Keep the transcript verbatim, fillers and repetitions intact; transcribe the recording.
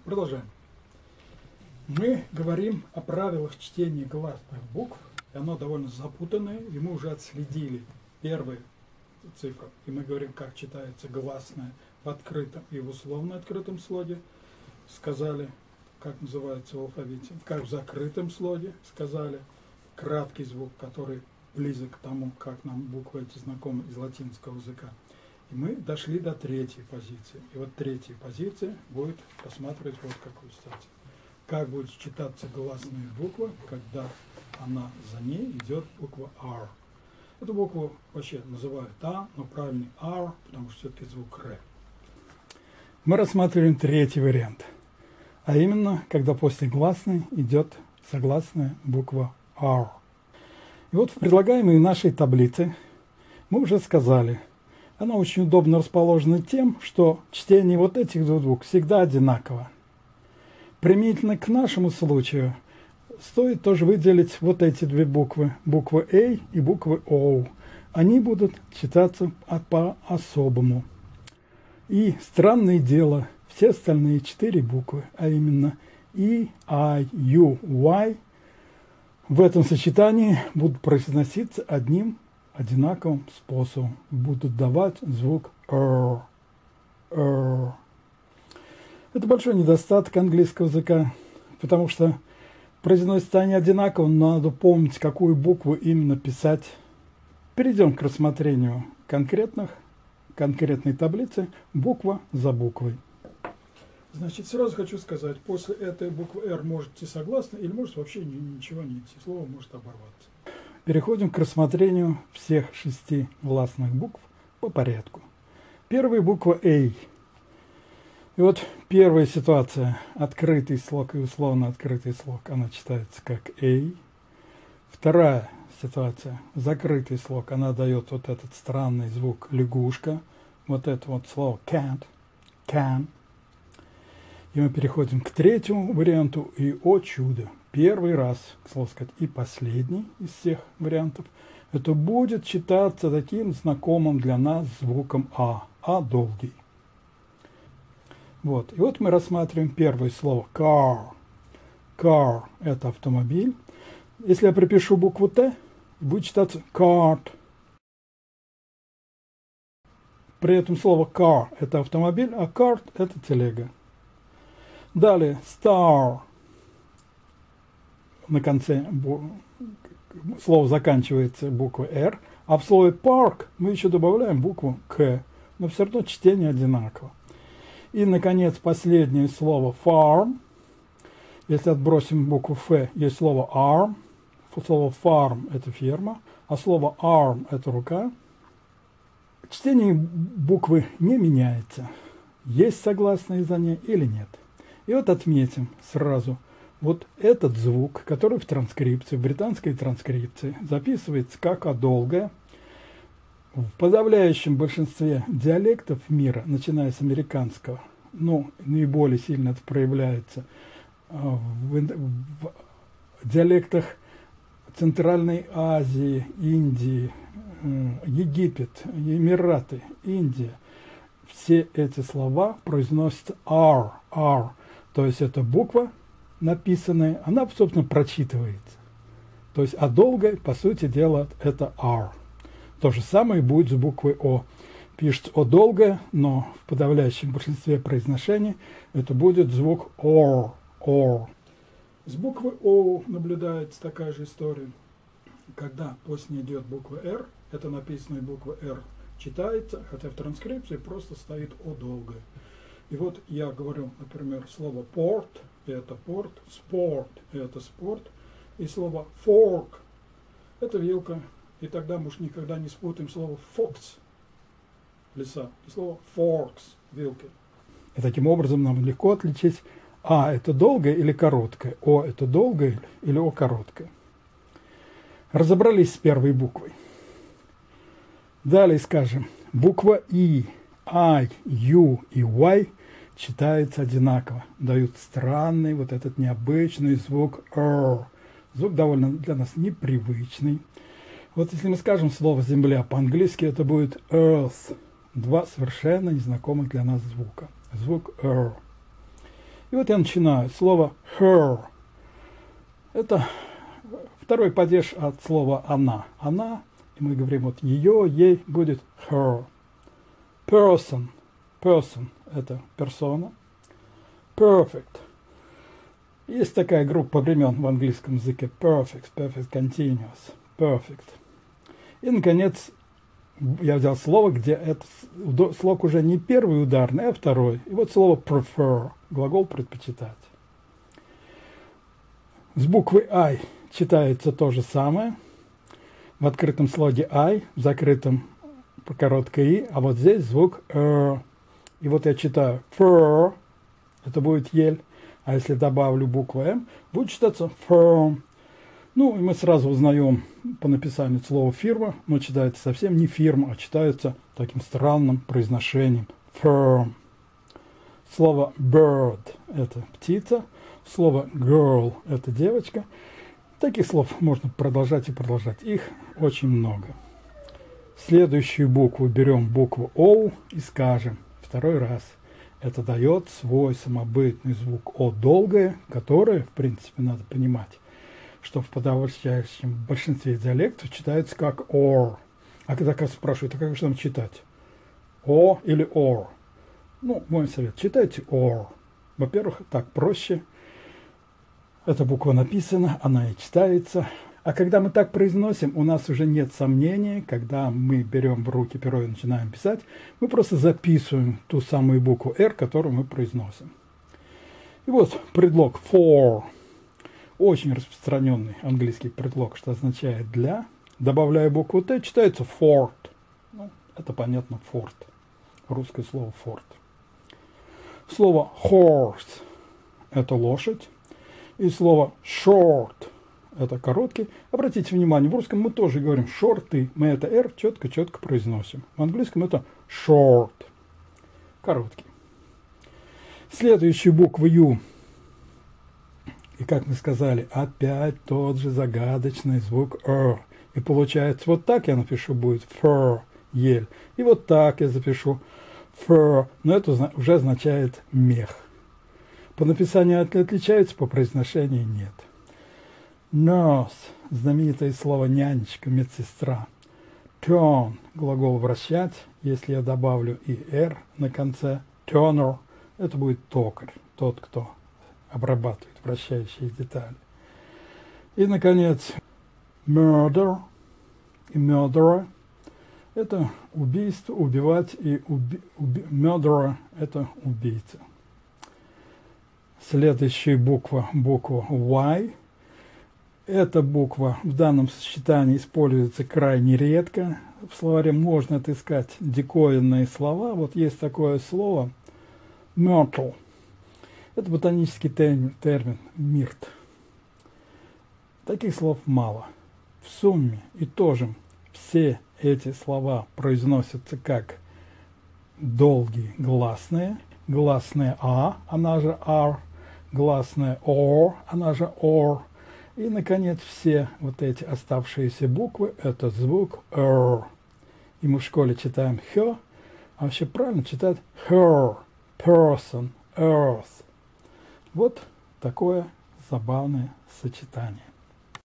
Продолжаем. Мы говорим о правилах чтения гласных букв, и оно довольно запутанное, и мы уже отследили первые цифры. И мы говорим, как читается гласное в открытом и в условно открытом слоге. Сказали, как называется в алфавите, как в закрытом слоге. Сказали краткий звук, который близок к тому, как нам буквы эти знакомы из латинского языка. И мы дошли до третьей позиции. И вот третья позиция будет рассматривать вот какую статью. Как будет читаться гласная буква, когда она за ней идет буква R. Эту букву вообще называют А, но правильный R, потому что все-таки звук Р. Мы рассматриваем третий вариант. А именно, когда после гласной идет согласная буква R. И вот в предлагаемой нашей таблице мы уже сказали, она очень удобно расположена тем, что чтение вот этих двух букв всегда одинаково. Применительно к нашему случаю стоит тоже выделить вот эти две буквы, буквы A и буквы O. Они будут читаться по-особому. И странное дело, все остальные четыре буквы, а именно E, I, U, Y, в этом сочетании будут произноситься одним одинаковым способом. Будут давать звук R. R. Это большой недостаток английского языка, потому что произносятся они одинаково, но надо помнить, какую букву именно писать. Перейдем к рассмотрению конкретных, конкретной таблицы, буква за буквой. Значит, сразу хочу сказать, после этой буквы R может идти согласно, или может вообще ничего не идти, слово может оборваться. Переходим к рассмотрению всех шести гласных букв по порядку. Первая буква A. И вот первая ситуация, открытый слог и условно открытый слог, она читается как A. Вторая ситуация, закрытый слог, она дает вот этот странный звук лягушка, вот это вот слово can't, can. И мы переходим к третьему варианту, и, о чудо, первый раз, к слову сказать, и последний из всех вариантов, это будет читаться таким знакомым для нас звуком А, А долгий. Вот, и вот мы рассматриваем первое слово car. Car – это автомобиль. Если я припишу букву Т, будет читаться cart. При этом слово car – это автомобиль, а cart – это телега. Далее star. На конце слово заканчивается буквой R, а в слове park мы еще добавляем букву К, но все равно чтение одинаково. И, наконец, последнее слово farm. Если отбросим букву Ф, есть слово arm. Слово farm – это ферма, а слово arm – это рука. Чтение буквы не меняется. Есть согласные за ней или нет. И вот отметим сразу вот этот звук, который в транскрипции, в британской транскрипции записывается как А долгое. В подавляющем большинстве диалектов мира, начиная с американского, ну, наиболее сильно это проявляется в, в диалектах Центральной Азии, Индии, Египет, Эмираты, Индия. Все эти слова произносятся R, R, то есть это буква написанная, она, собственно, прочитывается. То есть А долгое, по сути дела, это R. То же самое будет с буквой О. Пишется О долгое, но в подавляющем большинстве произношений это будет звук OR. OR. С буквы О наблюдается такая же история. Когда после нее идет буква R, это написанная буква R читается, хотя в транскрипции просто стоит О долгое. И вот я говорю, например, слово port, это порт, sport, это спорт, и слово fork, это вилка. И тогда мы уж никогда не спутаем слово fox, лиса, и слово forks, вилки. И таким образом нам легко отличить, А это долгое или короткое, О это долгое или О короткое. Разобрались с первой буквой. Далее скажем, буква И, I, U и Y читаются одинаково, дают странный вот этот необычный звук R. Звук довольно для нас непривычный. Вот если мы скажем слово «земля» по-английски, это будет earth. Два совершенно незнакомых для нас звука. Звук R. И И вот я начинаю. Слово her. Это второй падеж от слова она. Она, и мы говорим вот ее, ей будет her. Person. Person – это персона. Perfect. Есть такая группа времен в английском языке. Perfect, perfect continuous, perfect. И, наконец, я взял слово, где этот слог уже не первый ударный, а второй. И вот слово prefer, глагол предпочитать. С буквы I читается то же самое. В открытом слоге I, в закрытом короткое И, а вот здесь звук R. И вот я читаю fur, это будет ель. А если добавлю букву М, будет читаться firm. Ну, и мы сразу узнаем по написанию слова фирма, но читается совсем не фирма, а читается таким странным произношением firm. Слово bird – это птица, слово girl – это девочка. Таких слов можно продолжать и продолжать. Их очень много. Следующую букву берем букву O и скажем второй раз. Это дает свой самобытный звук О долгое, которое, в принципе, надо понимать, что в подавляющем большинстве диалектов читается как or. А когда вас спрашивают, а как же там читать? О или or? Ну, мой совет, читайте or. Во-первых, так проще. Эта буква написана, она и читается. А когда мы так произносим, у нас уже нет сомнений, когда мы берем в руки перо и начинаем писать, мы просто записываем ту самую букву R, которую мы произносим. И вот предлог for, очень распространенный английский предлог, что означает для. Добавляя букву Т, читается fort. Ну, это понятно, fort. Русское слово fort. Слово horse – это лошадь. И слово short – это короткий. Обратите внимание, в русском мы тоже говорим шорты. Мы это R четко-четко произносим. В английском это short. Короткий. Следующая буква U. И как мы сказали, опять тот же загадочный звук R. И получается, вот так я напишу будет fur, ель. И вот так я запишу fur. Но это уже означает мех. По написанию отличается, по произношению нет. Nurse, знаменитое слово нянечка, медсестра. Turn, глагол вращать, если я добавлю и R на конце. Turner, это будет токарь, тот, кто обрабатывает вращающие детали. И, наконец, murder и murderer – это убийство, убивать, и уби, уби, murderer – это убийца. Следующая буква, буква Y. Эта буква в данном сочетании используется крайне редко. В словаре можно отыскать диковинные слова. Вот есть такое слово myrtle. Это ботанический термин, термин мирт. Таких слов мало. В сумме и тоже все эти слова произносятся как долгие гласные. Гласная А, она же R. Гласная О, она же Or. И, наконец, все вот эти оставшиеся буквы – это звук R. И мы в школе читаем her, а вообще правильно читать her, person, earth. Вот такое забавное сочетание.